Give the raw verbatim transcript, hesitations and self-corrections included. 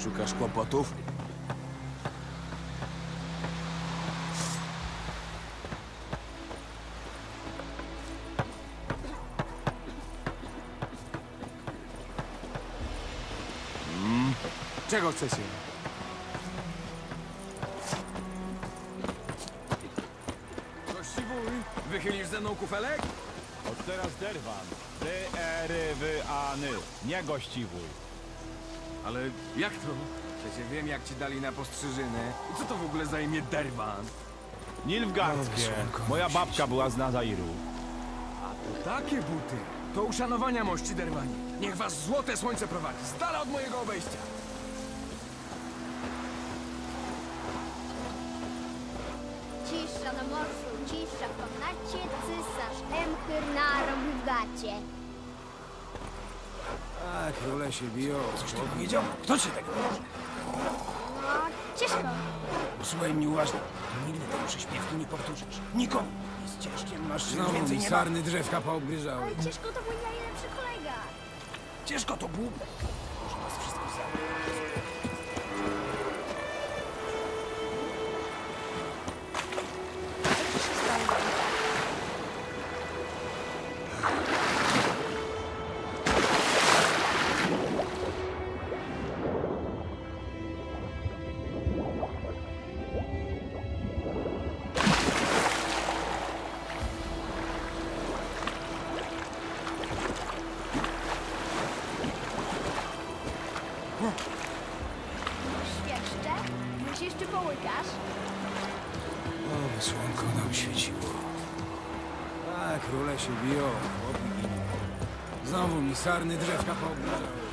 Szukasz kłopotów? Hmm? Czego chcecie? Gościwuj, wychylisz ze mną kufelek? Od teraz derwan. Ty, ery, wy, any. Nie gościwuj. Ale jak to? Przecież wiem, jak ci dali na postrzyżynę. I co to w ogóle za imię derwan? Nilfgaardzkie. Moja babka była z Nazairu. A to takie buty. To uszanowania mości derwani. Niech was złote słońce prowadzi, z dala od mojego obejścia. Cisza na morszu, cisza w komnacie, cysarz Emchyr narąbił w gacie. A, króle się biją. Coś ty powiedział? Kto ci tego mówi? No, ciężko. Posłuchaj mnie uważnie. Nigdy tego prześpiewki nie powtórzysz. Nikomu. I z ciężkiem masz się więcej nie sarny drzewka poobgryzały. Ale ciężko to mój najlepszy kolega. Ciężko to błąd. Może nas wszystkich zabić. Świerszcze? Już jeszcze połykasz? O, słonko nam świeciło. A, króle się biją. Chłopi giną. Znowu mi sarny drzewka poobgryzały.